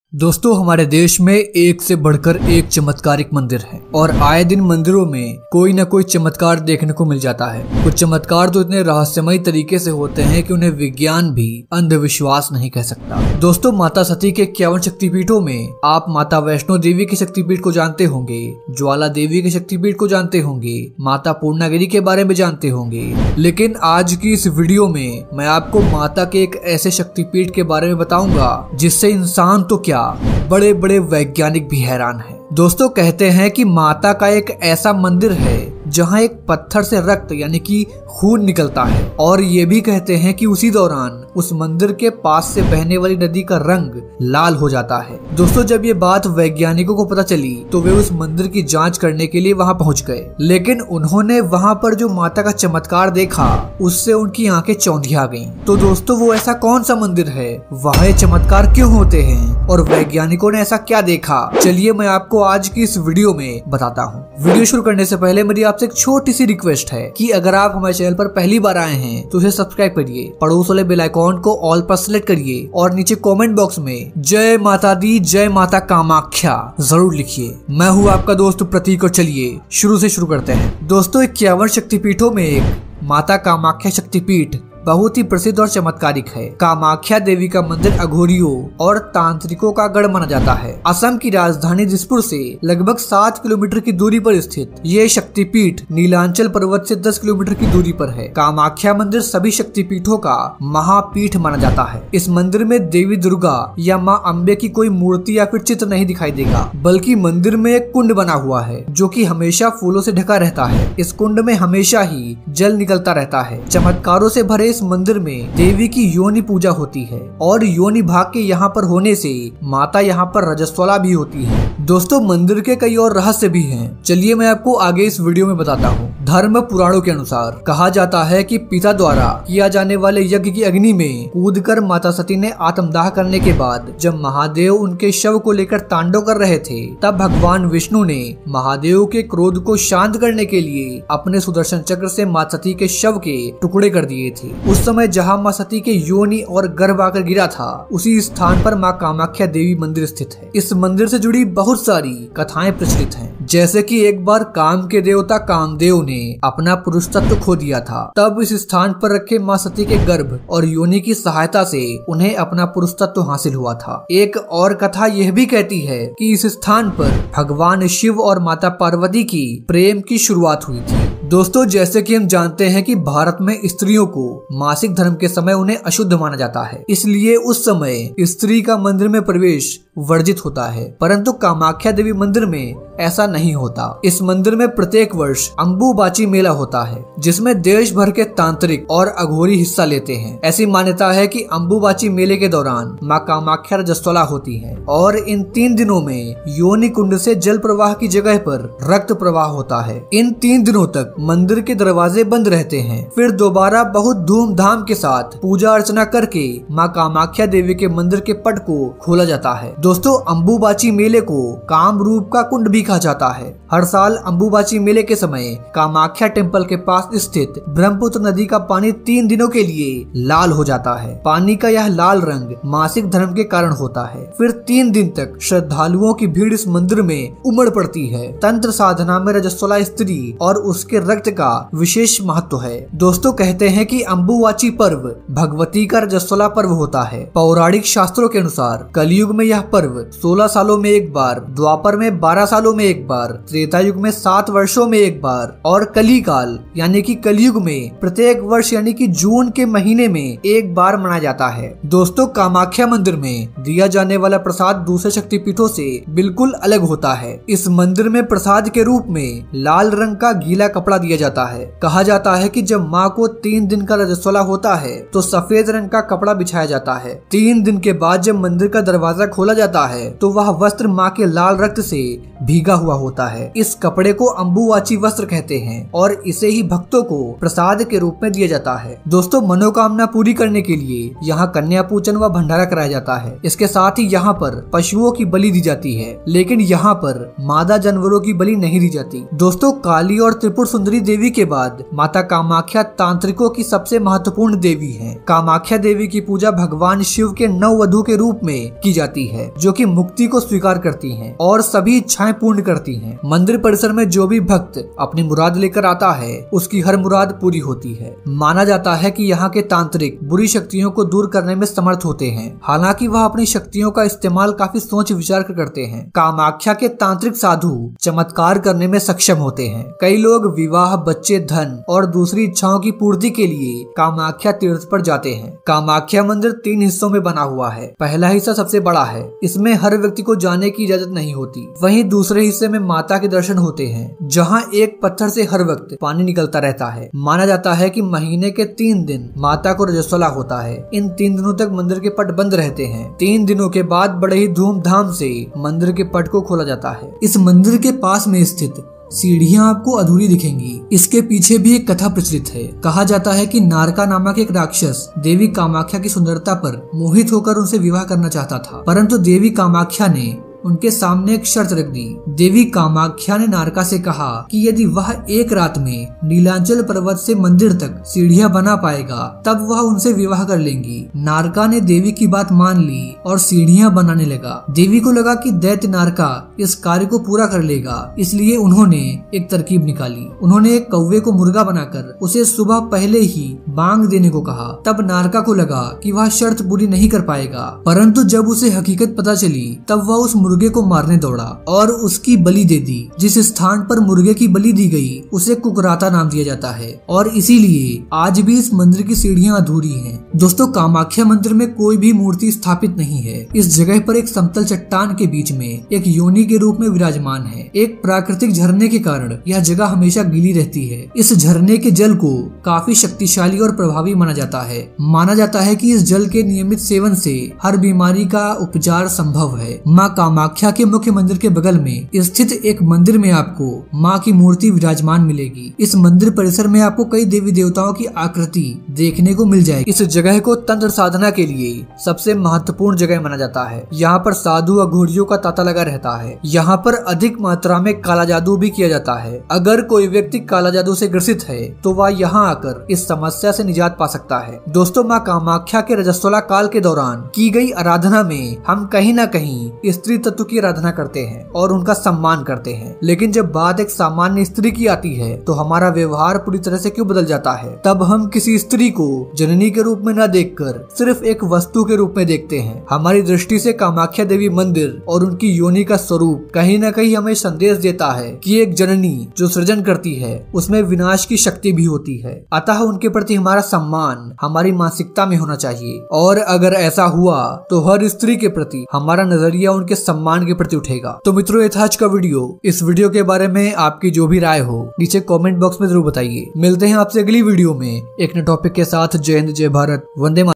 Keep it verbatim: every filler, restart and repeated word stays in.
दोस्तों, हमारे देश में एक से बढ़कर एक चमत्कारिक मंदिर है और आए दिन मंदिरों में कोई न कोई चमत्कार देखने को मिल जाता है। कुछ चमत्कार तो इतने रहस्यमय तरीके से होते हैं कि उन्हें विज्ञान भी अंधविश्वास नहीं कह सकता। दोस्तों, माता सती के इक्यावन शक्तिपीठों में आप माता वैष्णो देवी के शक्तिपीठ को जानते होंगे, ज्वाला देवी के शक्तिपीठ को जानते होंगे, माता पूर्णागिरि के बारे में जानते होंगे। लेकिन आज की इस वीडियो में मैं आपको माता के एक ऐसे शक्तिपीठ के बारे में बताऊंगा जिससे इंसान तो क्या, बड़े बड़े वैज्ञानिक भी हैरान हैं। दोस्तों, कहते हैं कि माता का एक ऐसा मंदिर है जहां एक पत्थर से रक्त यानी कि खून निकलता है और ये भी कहते हैं कि उसी दौरान उस मंदिर के पास से बहने वाली नदी का रंग लाल हो जाता है। दोस्तों, जब ये बात वैज्ञानिकों को पता चली तो वे उस मंदिर की जांच करने के लिए वहां पहुंच गए, लेकिन उन्होंने वहां पर जो माता का चमत्कार देखा उससे उनकी आंखें चौंधिया गईं। तो दोस्तों, वो ऐसा कौन सा मंदिर है, वहां चमत्कार क्यों होते हैं और वैज्ञानिकों ने ऐसा क्या देखा, चलिए मैं आपको आज की इस वीडियो में बताता हूँ। वीडियो शुरू करने से पहले मेरी आपसे एक छोटी सी रिक्वेस्ट है कि अगर आप हमारे चैनल पर पहली बार आए हैं तो इसे सब्सक्राइब करिए, पड़ोस वाले बेल आइकॉन को ऑल पर सेलेक्ट करिए और नीचे कमेंट बॉक्स में जय माता दी, जय माता कामाख्या जरूर लिखिए। मैं हूँ आपका दोस्त प्रतीक और चलिए शुरू से शुरू करते हैं। दोस्तों, इक्यावन शक्तिपीठों में एक माता कामाख्या शक्तिपीठ बहुत ही प्रसिद्ध और चमत्कारिक है। कामाख्या देवी का मंदिर अघोरियों और तांत्रिकों का गढ़ माना जाता है। असम की राजधानी दिसपुर से लगभग सात किलोमीटर की दूरी पर स्थित ये शक्तिपीठ नीलांचल पर्वत से दस किलोमीटर की दूरी पर है। कामाख्या मंदिर सभी शक्तिपीठों का महापीठ माना जाता है। इस मंदिर में देवी दुर्गा या माँ अम्बे की कोई मूर्ति या फिर चित्र नहीं दिखाई देगा, बल्कि मंदिर में एक कुंड बना हुआ है जो कि हमेशा फूलों से ढका रहता है। इस कुंड में हमेशा ही जल निकलता रहता है। चमत्कारों से भरे इस मंदिर में देवी की योनि पूजा होती है और योनि भाग के यहाँ पर होने से माता यहाँ पर रजस्वला भी होती है। दोस्तों, मंदिर के कई और रहस्य भी हैं, चलिए मैं आपको आगे इस वीडियो में बताता हूँ। धर्म पुराणों के अनुसार कहा जाता है कि पिता द्वारा किया जाने वाले यज्ञ की अग्नि में कूदकर माता सती ने आत्मदाह करने के बाद जब महादेव उनके शव को लेकर तांडव कर रहे थे, तब भगवान विष्णु ने महादेव के क्रोध को शांत करने के लिए अपने सुदर्शन चक्र से माता सती के शव के टुकड़े कर दिए थे। उस समय जहां मां सती के योनि और गर्भ आकर गिरा था, उसी स्थान पर मां कामाख्या देवी मंदिर स्थित है। इस मंदिर से जुड़ी बहुत सारी कथाएं प्रचलित हैं, जैसे कि एक बार काम के देवता कामदेव ने अपना पुरुष तत्व खो दिया था, तब इस स्थान पर रखे मां सती के गर्भ और योनि की सहायता से उन्हें अपना पुरुष तत्व हासिल हुआ था। एक और कथा यह भी कहती है कि इस स्थान पर भगवान शिव और माता पार्वती की प्रेम की शुरुआत हुई थी। दोस्तों, जैसे कि हम जानते हैं कि भारत में स्त्रियों को मासिक धर्म के समय उन्हें अशुद्ध माना जाता है, इसलिए उस समय स्त्री का मंदिर में प्रवेश वर्जित होता है, परंतु कामाख्या देवी मंदिर में ऐसा नहीं होता। इस मंदिर में प्रत्येक वर्ष अंबुबाची मेला होता है, जिसमें देश भर के तांत्रिक और अघोरी हिस्सा लेते हैं। ऐसी मान्यता है कि अंबुबाची मेले के दौरान माँ कामाख्या रजस्वला होती है और इन तीन दिनों में योनि कुंड से जल प्रवाह की जगह पर रक्त प्रवाह होता है। इन तीन दिनों तक मंदिर के दरवाजे बंद रहते हैं, फिर दोबारा बहुत धूमधाम के साथ पूजा अर्चना करके माँ कामाख्या देवी के मंदिर के पट को खोला जाता है। दोस्तों, अंबुबाची मेले को कामरूप का कुंड भी कहा जाता है। हर साल अंबुबाची मेले के समय कामाख्या टेम्पल के पास स्थित ब्रह्मपुत्र नदी का पानी तीन दिनों के लिए लाल हो जाता है। पानी का यह लाल रंग मासिक धर्म के कारण होता है। फिर तीन दिन तक श्रद्धालुओं की भीड़ इस मंदिर में उमड़ पड़ती है। तंत्र साधना में रजस्वला स्त्री और उसके रक्त का विशेष महत्व है। दोस्तों, कहते हैं कि अंबुबाची पर्व भगवती का रजस्वला पर्व होता है। पौराणिक शास्त्रों के अनुसार कलयुग में यह पर्व सोलह सालों में एक बार, द्वापर में बारह सालों में एक बार, त्रेता युग में सात वर्षों में एक बार और कली काल यानी कि कलयुग में प्रत्येक वर्ष यानी कि जून के महीने में एक बार मनाया जाता है। दोस्तों, कामाख्या मंदिर में दिया जाने वाला प्रसाद दूसरे शक्तिपीठों से बिल्कुल अलग होता है। इस मंदिर में प्रसाद के रूप में लाल रंग का गीला कपड़ा दिया जाता है। कहा जाता है कि जब माँ को तीन दिन का रजस्वला होता है तो सफेद रंग का कपड़ा बिछाया जाता है। तीन दिन के बाद जब मंदिर का दरवाजा खोला जाता है तो वह वस्त्र माँ के लाल रक्त से भीगा हुआ होता है। इस कपड़े को अंबुबाची वस्त्र कहते हैं और इसे ही भक्तों को प्रसाद के रूप में दिया जाता है। दोस्तों, मनोकामना पूरी करने के लिए यहाँ कन्या पूजन व भंडारा कराया जाता है। इसके साथ ही यहाँ पर पशुओं की बलि दी जाती है, लेकिन यहाँ पर मादा जानवरों की बलि नहीं दी जाती। दोस्तों, काली और त्रिपुर सुंदरी सौंदर्य देवी के बाद माता कामाख्या तांत्रिकों की सबसे महत्वपूर्ण देवी हैं। कामाख्या देवी की पूजा भगवान शिव के नववधु के रूप में की जाती है, जो कि मुक्ति को स्वीकार करती हैं और सभी इच्छाएं पूर्ण करती हैं। मंदिर परिसर में जो भी भक्त अपनी मुराद लेकर आता है, उसकी हर मुराद पूरी होती है। माना जाता है कि यहाँ के तांत्रिक बुरी शक्तियों को दूर करने में समर्थ होते हैं, हालांकि वह अपनी शक्तियों का इस्तेमाल काफी सोच विचार कर करते हैं। कामाख्या के तांत्रिक साधु चमत्कार करने में सक्षम होते हैं। कई लोग विवाह, बच्चे, धन और दूसरी इच्छाओं की पूर्ति के लिए कामाख्या तीर्थ पर जाते हैं। कामाख्या मंदिर तीन हिस्सों में बना हुआ है। पहला हिस्सा सबसे बड़ा है, इसमें हर व्यक्ति को जाने की इजाजत नहीं होती। वहीं दूसरे हिस्से में माता के दर्शन होते हैं, जहां एक पत्थर से हर वक्त पानी निकलता रहता है। माना जाता है कि महीने के तीन दिन माता को रजस्वला होता है। इन तीन दिनों तक मंदिर के पट बंद रहते हैं। तीन दिनों के बाद बड़े ही धूमधाम से मंदिर के पट को खोला जाता है। इस मंदिर के पास में स्थित सीढ़ियां आपको अधूरी दिखेंगी। इसके पीछे भी एक कथा प्रचलित है। कहा जाता है कि नारका नामक एक राक्षस देवी कामाख्या की सुंदरता पर मोहित होकर उनसे विवाह करना चाहता था, परंतु देवी कामाख्या ने उनके सामने एक शर्त रख दी। देवी कामाख्या ने नारका से कहा कि यदि वह एक रात में नीलांचल पर्वत से मंदिर तक सीढ़ियां बना पाएगा, तब वह उनसे विवाह कर लेंगी। नारका ने देवी की बात मान ली और सीढ़ियां बनाने लगा। देवी को लगा कि दैत्य नारका इस कार्य को पूरा कर लेगा, इसलिए उन्होंने एक तरकीब निकाली। उन्होंने एक कौवे को मुर्गा बनाकर उसे सुबह पहले ही बांग देने को कहा। तब नारका को लगा कि वह शर्त पूरी नहीं कर पाएगा, परंतु जब उसे हकीकत पता चली, तब वह उस मुर्गे को मारने दौड़ा और उसकी बलि दे दी। जिस स्थान पर मुर्गे की बलि दी गई, उसे कुकराता नाम दिया जाता है और इसीलिए आज भी इस मंदिर की सीढ़ियां अधूरी हैं। दोस्तों, कामाख्या मंदिर में कोई भी मूर्ति स्थापित नहीं है। इस जगह पर एक समतल चट्टान के बीच में एक योनि के रूप में विराजमान है। एक प्राकृतिक झरने के कारण यह जगह हमेशा गीली रहती है। इस झरने के जल को काफी शक्तिशाली और प्रभावी माना जाता है। माना जाता है कि इस जल के नियमित सेवन से हर बीमारी का उपचार संभव है। माँ कामाख्या के मुख्य मंदिर के बगल में स्थित एक मंदिर में आपको माँ की मूर्ति विराजमान मिलेगी। इस मंदिर परिसर में आपको कई देवी देवताओं की आकृति देखने को मिल जाएगी। इस जगह को तंत्र साधना के लिए सबसे महत्वपूर्ण जगह माना जाता है। यहाँ पर साधु अघोरियों का तांता लगा रहता है। यहाँ पर अधिक मात्रा में काला जादू भी किया जाता है। अगर कोई व्यक्ति काला जादू से ग्रसित है, तो वह यहाँ आकर इस समस्या से निजात पा सकता है। दोस्तों, माँ कामाख्या के रजस्वला काल के दौरान की गई आराधना में हम कहीं न कहीं स्त्री तत्व की आराधना करते हैं और उनका सम्मान करते हैं, लेकिन जब बात एक सामान्य स्त्री की आती है, तो हमारा व्यवहार पूरी तरह से क्यों बदल जाता है। तब हम किसी स्त्री को जननी के रूप में न देखकर सिर्फ एक वस्तु के रूप में देखते हैं। हमारी दृष्टि से कामाख्या देवी मंदिर और उनकी योनि का स्वरूप कहीं न कहीं हमें संदेश देता है कि एक जननी जो सृजन करती है, उसमें विनाश की शक्ति भी होती है। अतः उनके प्रति हमारा सम्मान हमारी मानसिकता में होना चाहिए, और अगर ऐसा हुआ तो हर स्त्री के प्रति हमारा नजरिया उनके सम्मान के प्रति उठेगा। तो मित्रों, ये था आज का वीडियो। इस वीडियो के बारे में आपकी जो भी राय हो नीचे कमेंट बॉक्स में जरूर बताइए। मिलते हैं आपसे अगली वीडियो में एक नए टॉपिक के साथ। जय हिंद, जय भारत, वंदे मातरम।